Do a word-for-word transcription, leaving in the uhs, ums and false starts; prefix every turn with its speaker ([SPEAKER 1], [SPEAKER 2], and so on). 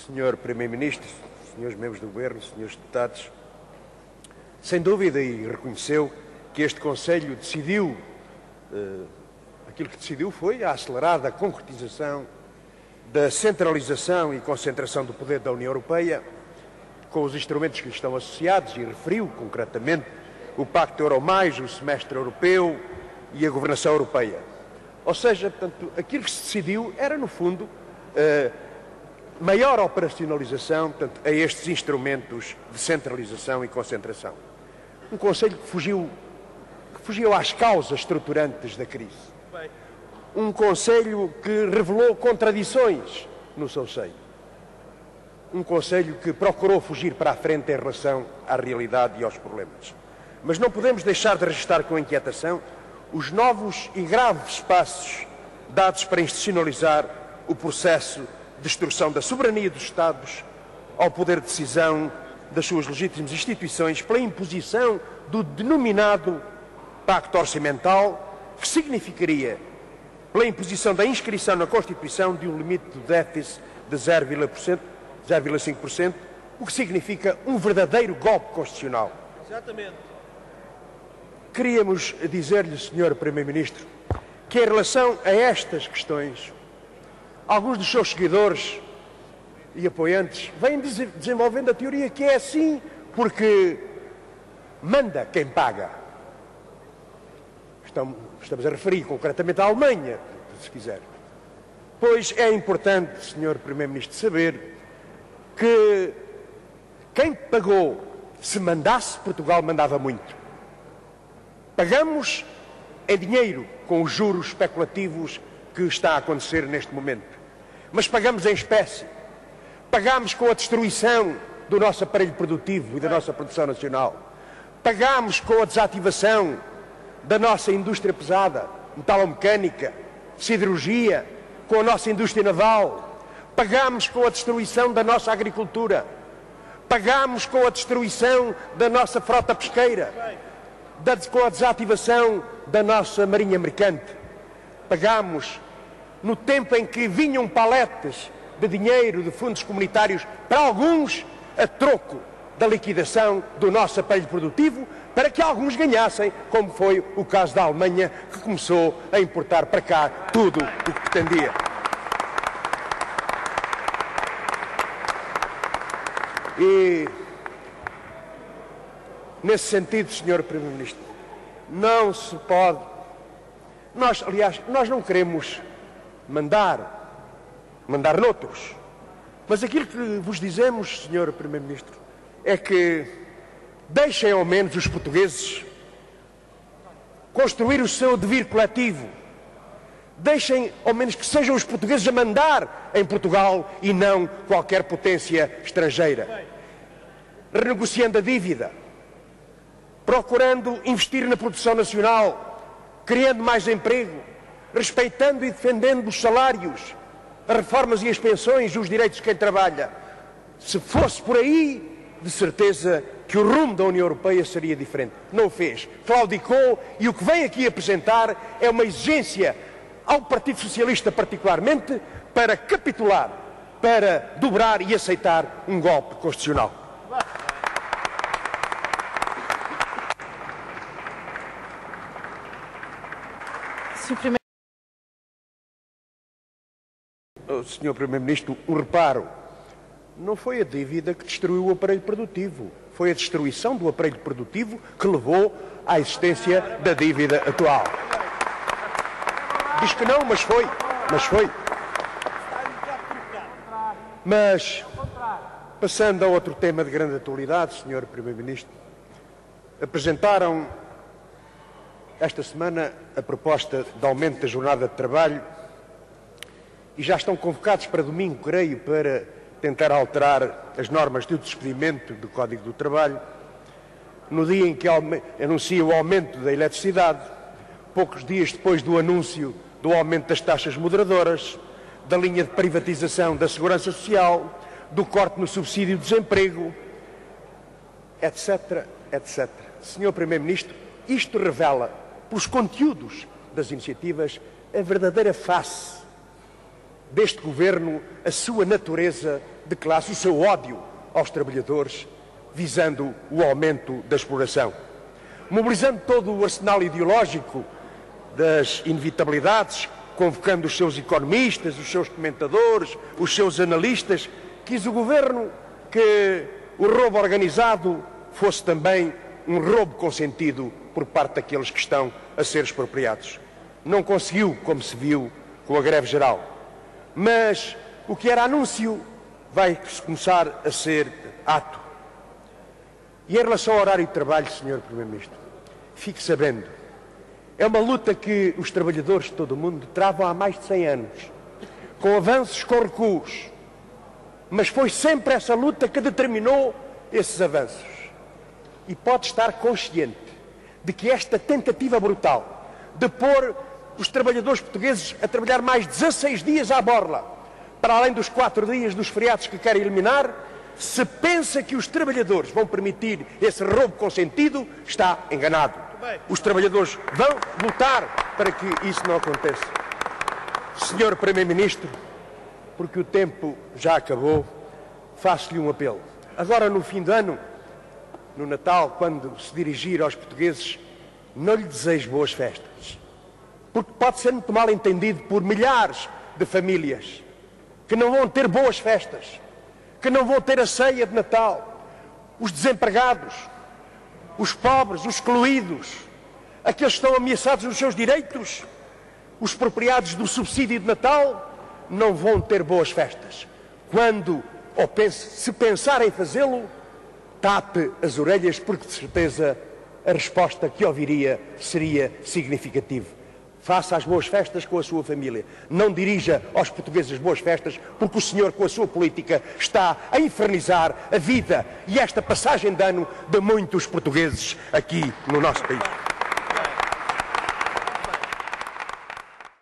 [SPEAKER 1] senhor Primeiro-Ministro, senhores membros do Governo, senhores deputados, sem dúvida, e reconheceu que este Conselho decidiu, eh, aquilo que decidiu foi a acelerada concretização da centralização e concentração do poder da União Europeia, com os instrumentos que lhe estão associados, e referiu concretamente o Pacto Euro mais, o Semestre Europeu e a Governação Europeia. Ou seja, portanto, aquilo que se decidiu era, no fundo, eh, maior operacionalização, portanto, a estes instrumentos de centralização e concentração. Um Conselho que fugiu, que fugiu às causas estruturantes da crise. Um Conselho que revelou contradições no seu seio. Um Conselho que procurou fugir para a frente em relação à realidade e aos problemas. Mas não podemos deixar de registrar com inquietação os novos e graves passos dados para institucionalizar o processo de destruição da soberania dos Estados ao poder de decisão das suas legítimas instituições pela imposição do denominado Pacto Orçamental, que significaria, pela imposição da inscrição na Constituição de um limite do déficit de zero vírgula cinco por cento, o que significa um verdadeiro golpe constitucional.
[SPEAKER 2] Exatamente.
[SPEAKER 1] Queríamos dizer-lhe, senhor Primeiro-Ministro, que em relação a estas questões, alguns dos seus seguidores e apoiantes vêm desenvolvendo a teoria que é assim porque manda quem paga. Estamos a referir concretamente à Alemanha, se quiser. Pois é importante, senhor Primeiro-Ministro, saber que quem pagou, se mandasse, Portugal mandava muito. Pagamos em dinheiro com os juros especulativos que está a acontecer neste momento. Mas pagamos em espécie. Pagamos com a destruição do nosso aparelho produtivo e da nossa produção nacional. Pagamos com a desativação da nossa indústria pesada, metalomecânica, siderurgia, com a nossa indústria naval. Pagamos com a destruição da nossa agricultura. Pagamos com a destruição da nossa frota pesqueira. Da, com a desativação da nossa marinha mercante. Pagamos no tempo em que vinham paletes de dinheiro de fundos comunitários para alguns a troco da liquidação do nosso aparelho produtivo, para que alguns ganhassem, como foi o caso da Alemanha, que começou a importar para cá tudo o que pretendia. E, nesse sentido, senhor Primeiro-Ministro, não se pode... Nós, aliás, nós não queremos mandar, mandar noutros. Mas aquilo que vos dizemos, senhor Primeiro-Ministro, é que deixem ao menos os portugueses construir o seu dever coletivo. Deixem ao menos que sejam os portugueses a mandar em Portugal e não qualquer potência estrangeira. Renegociando a dívida, procurando investir na produção nacional, criando mais emprego, respeitando e defendendo os salários, as reformas e as pensões, os direitos de quem trabalha. Se fosse por aí, de certeza que o rumo da União Europeia seria diferente. Não o fez. Claudicou, e o que vem aqui apresentar é uma exigência ao Partido Socialista particularmente para capitular, para dobrar e aceitar um golpe constitucional. senhor Primeiro-Ministro, um reparo. Não foi a dívida que destruiu o aparelho produtivo. Foi a destruição do aparelho produtivo que levou à existência da dívida atual. Diz que não, mas foi. Mas foi. Mas, passando a outro tema de grande atualidade, senhor Primeiro-Ministro, apresentaram esta semana a proposta de aumento da jornada de trabalho e já estão convocados para domingo, creio, para tentar alterar as normas de despedimento do Código do Trabalho, no dia em que anuncia o aumento da eletricidade, poucos dias depois do anúncio do aumento das taxas moderadoras, da linha de privatização da Segurança Social, do corte no subsídio de desemprego, etc, etcétera. senhor Primeiro-Ministro, isto revela, pelos conteúdos das iniciativas, a verdadeira face deste governo a sua natureza de classe, o seu ódio aos trabalhadores, visando o aumento da exploração. Mobilizando todo o arsenal ideológico das inevitabilidades, convocando os seus economistas, os seus comentadores, os seus analistas, quis o governo que o roubo organizado fosse também um roubo consentido por parte daqueles que estão a ser expropriados. Não conseguiu, como se viu com a greve geral. Mas o que era anúncio vai começar a ser ato. E em relação ao horário de trabalho, senhor Primeiro-Ministro, fique sabendo, é uma luta que os trabalhadores de todo o mundo travam há mais de cem anos, com avanços, com recuos, mas foi sempre essa luta que determinou esses avanços. E pode estar consciente de que esta tentativa brutal de pôr os trabalhadores portugueses a trabalhar mais dezasseis dias à borla, para além dos quatro dias dos feriados que querem eliminar, se pensa que os trabalhadores vão permitir esse roubo consentido, está enganado. Os trabalhadores vão lutar para que isso não aconteça. senhor Primeiro-Ministro, porque o tempo já acabou, faço-lhe um apelo. Agora, no fim do ano, no Natal, quando se dirigir aos portugueses, não lhe desejo boas festas, porque pode ser muito mal entendido por milhares de famílias que não vão ter boas festas, que não vão ter a ceia de Natal, os desempregados, os pobres, os excluídos, aqueles que estão ameaçados nos seus direitos, os expropriados do subsídio de Natal, não vão ter boas festas. Quando, ou pense, se pensar em fazê-lo, tape as orelhas, porque de certeza a resposta que ouviria seria significativa. Faça as boas festas com a sua família. Não dirija aos portugueses as boas festas, porque o senhor, com a sua política, está a infernizar a vida e esta passagem de ano de muitos portugueses aqui no nosso país.